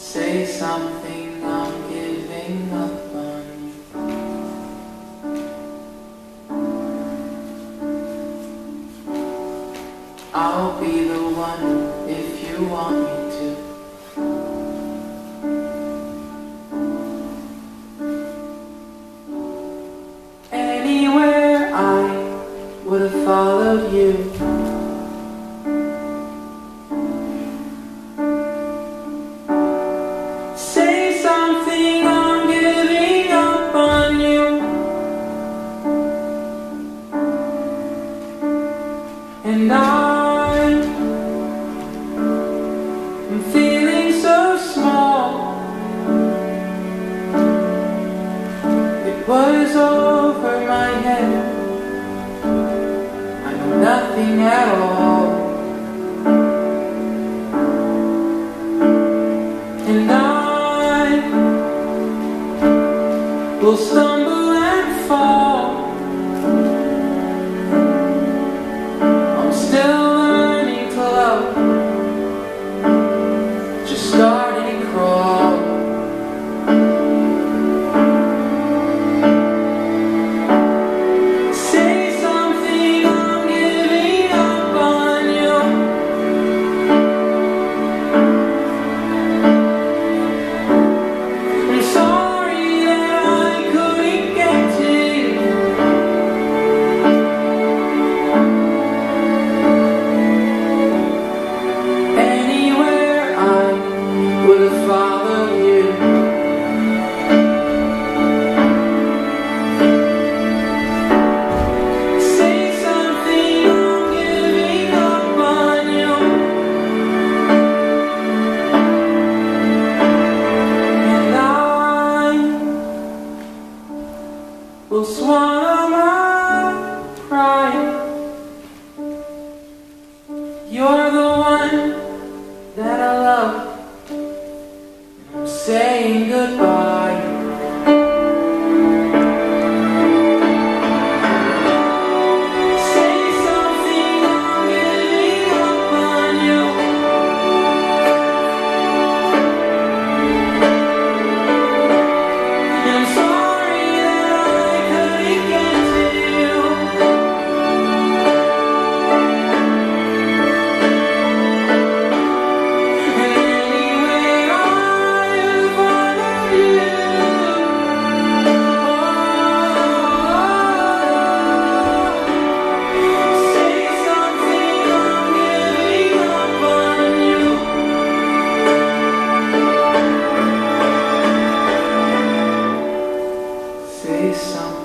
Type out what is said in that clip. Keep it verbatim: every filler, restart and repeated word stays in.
Say something, I'm giving up on you. I'll be the one if you want me to. Anywhere I would have followed you. Say something, I'm giving up on you. And I'm, I'm feeling so small. It was over my head. I know nothing at all. And I will stumble and fall. I'm still learning to love, just starting to crawl. Say something, I'm giving up on you. I'm sorry that I couldn't get to you. Anywhere I would have followed you. Say something, I'm giving up on you. And I will swallow my pride. You're the one that I love. I'm saying goodbye. Say something, I'm giving up on you. I'm sorry that I couldn't get to you. Anywhere I follow you. Say something, I'm giving up on you. Say something.